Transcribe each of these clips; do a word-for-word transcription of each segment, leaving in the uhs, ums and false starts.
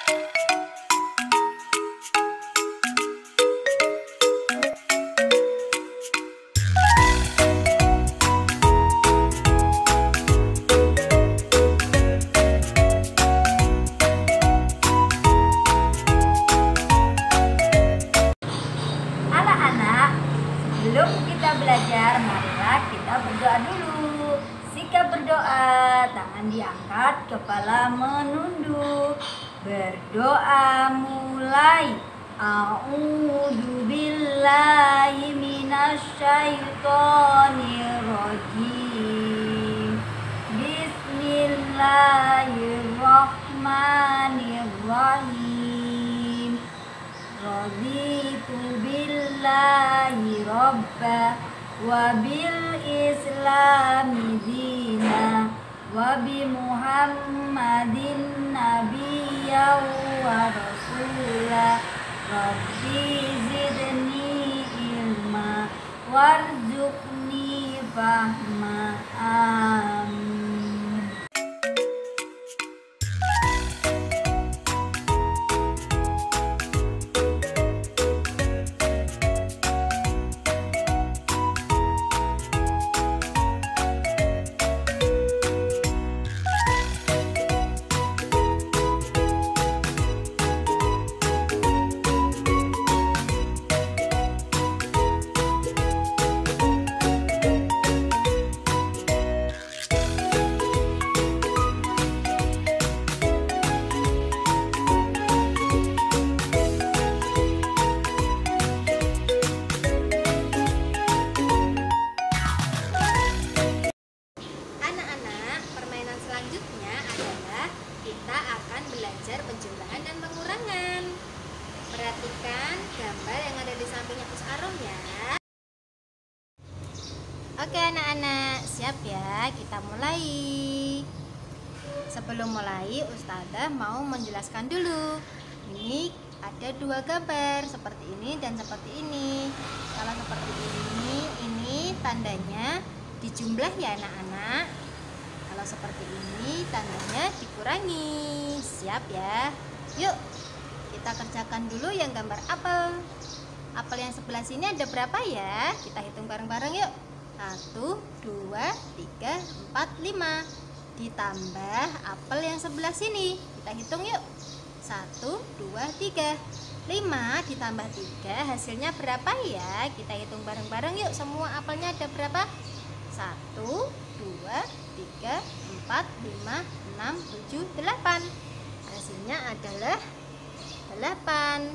Sebelum kita belajar, marilah kita berdoa dulu. Sikap berdoa, tangan diangkat, kepala menunduk. Berdoa mulai. A'udzu billahi minasyaitonir rajim. Bismillahirrahmanirrahim. Raditu billahi robba wa bil islami dina wa bi muhammadin nabiyya wa rasulah. Rabbi zidni ilma warzuqni fahma. Amin. Kita akan belajar penjumlahan dan pengurangan. Perhatikan gambar yang ada di sampingnya Us Arom ya. Oke anak-anak, siap ya? Kita mulai. Sebelum mulai, Ustazah mau menjelaskan dulu. Ini ada dua gambar, seperti ini dan seperti ini. Kalau seperti ini, ini tandanya dijumlah ya anak-anak. Kalau seperti ini tandanya dikurangi. Siap ya? Yuk kita kerjakan dulu yang gambar apel. Apel yang sebelah sini ada berapa ya? Kita hitung bareng-bareng yuk. Satu, dua, tiga, empat, lima. Ditambah apel yang sebelah sini. Kita hitung yuk. Satu, dua, tiga. Lima ditambah tiga hasilnya berapa ya? Kita hitung bareng-bareng yuk. Semua apelnya ada berapa? Satu, dua, tiga, empat, lima, enam, tujuh, delapan. Hasilnya adalah delapan.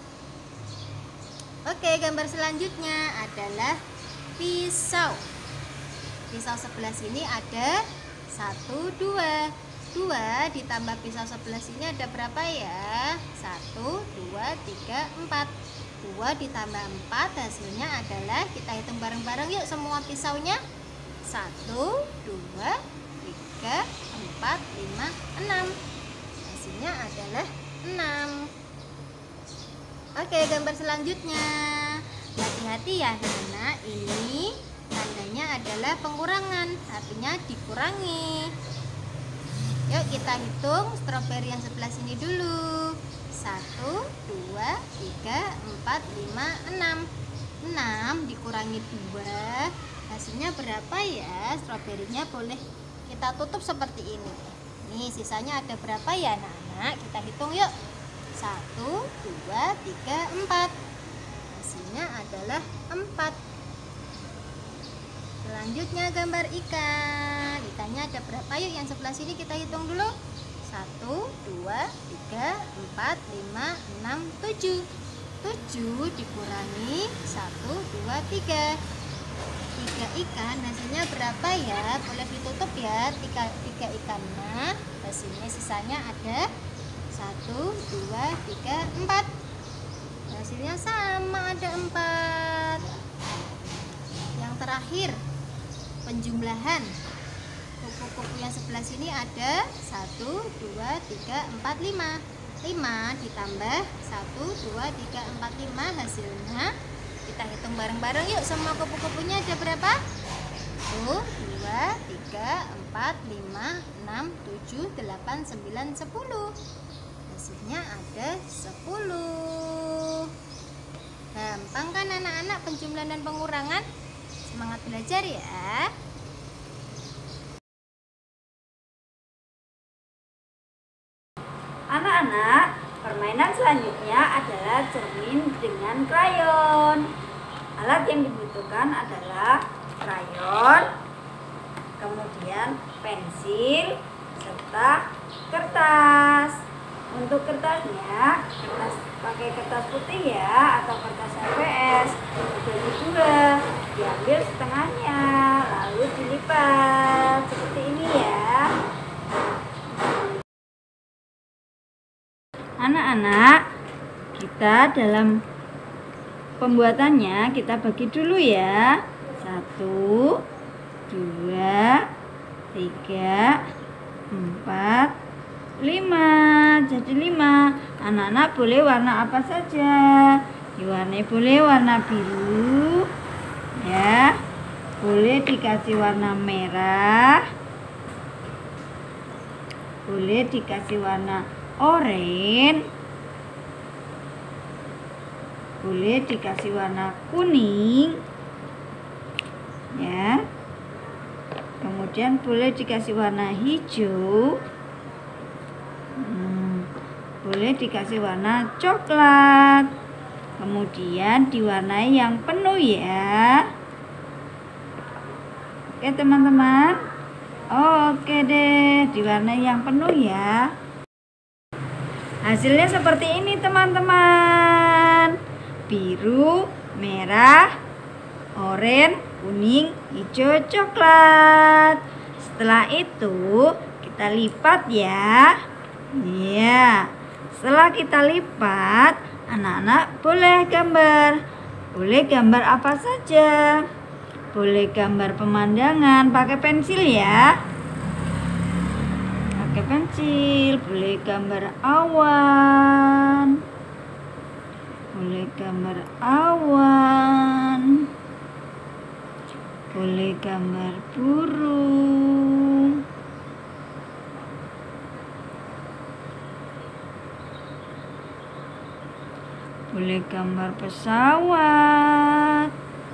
Oke, gambar selanjutnya adalah pisau. Pisau sebelah sini ada satu, dua. Dua ditambah pisau sebelah sini ada berapa ya? Satu, dua, tiga, empat. Dua ditambah empat hasilnya adalah, kita hitung bareng-bareng yuk semua pisaunya. Satu, dua, tiga, empat, lima, enam. Hasilnya adalah enam. Oke, gambar selanjutnya. Hati-hati ya anak-anak, ini tandanya adalah pengurangan, artinya dikurangi. Yuk kita hitung stroberi yang sebelah sini dulu. Satu, dua, tiga, empat, lima, enam. Enam dikurangi dua, hasilnya berapa ya? Stroberinya boleh kita tutup seperti ini. Nih sisanya ada berapa ya anak-anak? Kita hitung yuk. Satu, dua, tiga, empat. Hasilnya adalah empat. Selanjutnya gambar ikan. Ikannya ada berapa yuk? Yang sebelah sini kita hitung dulu. Satu, dua, tiga, empat, lima, enam, tujuh. Tujuh dikurangi satu, dua, tiga. Tiga ikan hasilnya berapa ya? Boleh ditutup ya tiga, tiga ikannya. Hasilnya sisanya ada satu, dua, tiga, empat. Hasilnya sama, ada empat. Yang terakhir penjumlahan. Kupu-kupu yang sebelah sini ada satu, dua, tiga, empat, lima. lima ditambah satu, dua, tiga, empat, lima hasilnya. Kita hitung bareng-bareng yuk semua kupu-kupunya ada berapa? satu, dua, tiga, empat, lima, enam, tujuh, delapan, sembilan, sepuluh. Hasilnya puluh. Gampang kan anak-anak penjumlahan dan pengurangan? Semangat belajar ya. Anak-anak, permainan selanjutnya adalah cermin dengan krayon. Alat yang dibutuhkan adalah krayon, kemudian pensil, serta kertas. Untuk kertasnya, kertas pakai kertas putih ya, atau kertas H P S. Dibagi dua, diambil setengahnya, lalu dilipat seperti ini ya. Anak-anak, kita dalam pembuatannya kita bagi dulu ya. Satu, dua, tiga, empat, lima. Jadi lima. Anak-anak boleh warna apa saja. Diwarnai boleh warna biru ya. Boleh dikasih warna merah. Boleh dikasih warna oranye. Boleh dikasih warna kuning ya. Kemudian boleh dikasih warna hijau. hmm, Boleh dikasih warna coklat. Kemudian diwarnai yang penuh ya. Oke teman-teman. Oke deh, diwarnai yang penuh ya. Hasilnya seperti ini teman-teman. Biru, merah, oranye, kuning, hijau, coklat. Setelah itu kita lipat ya. Iya. Setelah kita lipat, anak-anak boleh gambar. Boleh gambar apa saja. Boleh gambar pemandangan pakai pensil ya. Pakai pensil, boleh gambar awan. Boleh gambar awan. Boleh gambar burung. Boleh gambar pesawat.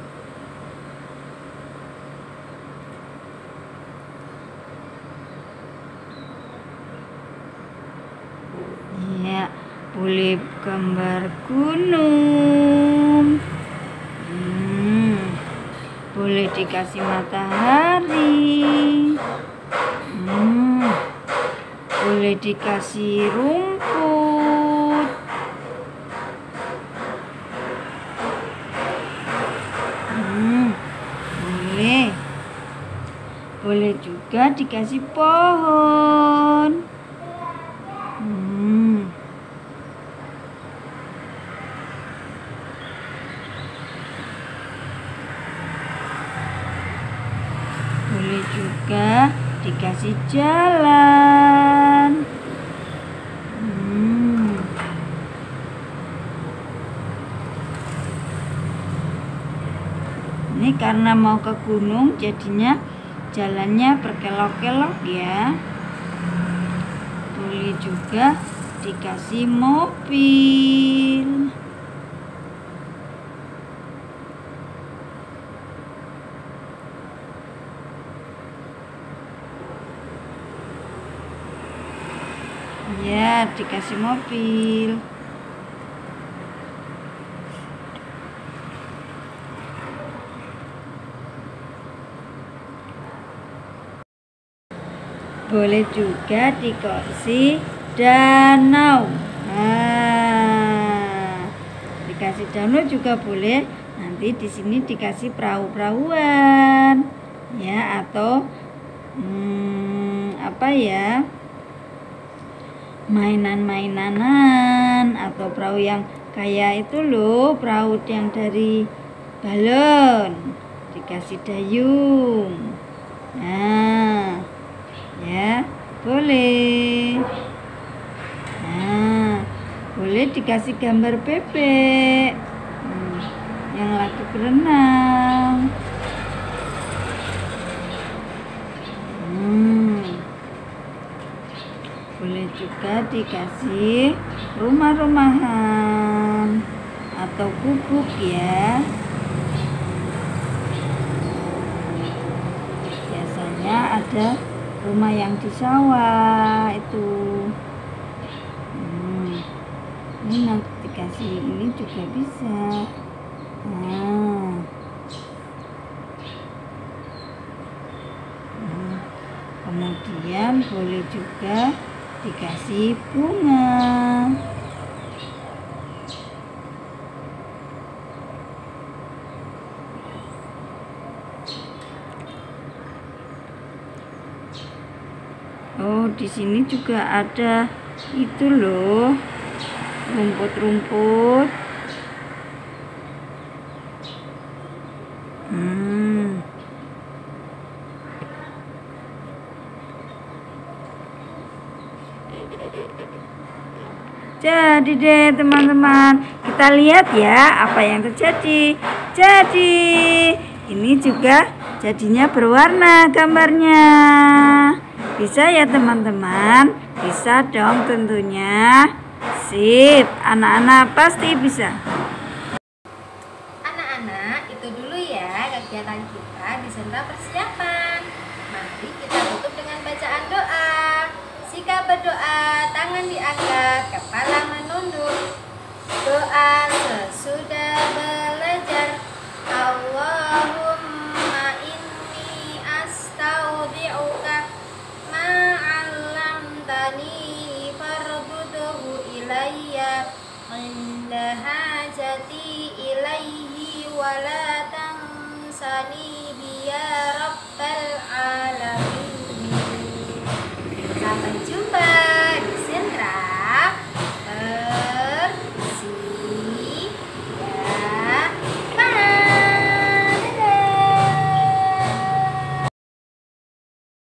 Ya, boleh gambar gunung. Hmm, boleh dikasih matahari. Hmm, boleh dikasih rumput. Hmm, boleh. Boleh juga dikasih pohon. Hmm. Boleh juga dikasih jalan. Hmm. Ini karena mau ke gunung jadinya jalannya berkelok-kelok ya. Boleh juga dikasih mobil. Ya, dikasih mobil. Boleh juga dikasih danau. Nah, dikasih danau juga boleh. Nanti di sini dikasih perahu-perahuan, ya, atau hmm, apa ya, mainan-mainanan, atau perahu yang kayak itu loh, perahu yang dari balon, dikasih dayung. Nah, ya, boleh. Nah, boleh dikasih gambar bebek hmm, yang lagi berenang. Hmm. Boleh juga dikasih rumah-rumahan atau gubuk ya. Biasanya ada rumah yang di sawah itu. Hmm. Ini nanti dikasih ini juga bisa. Nah. Nah. Kemudian boleh juga dikasih bunga. Oh, di sini juga ada itu loh, rumput-rumput. Hmm. Jadi deh teman-teman, kita lihat ya apa yang terjadi. Jadi ini juga jadinya berwarna gambarnya. Bisa ya teman-teman? Bisa dong tentunya. Sip, anak-anak pasti bisa. Anak-anak, itu dulu ya kegiatan kita di sentra persiapan. Mari kita tutup dengan bacaan doa. Sikap berdoa, tangan diangkat, kepala menunduk. Doa sesudah belajar. Allahumma inni astaudi'uka ma'allamtani farduduhu ilayya inda hajati ilaihi wa la tansani biya rabbal alamin.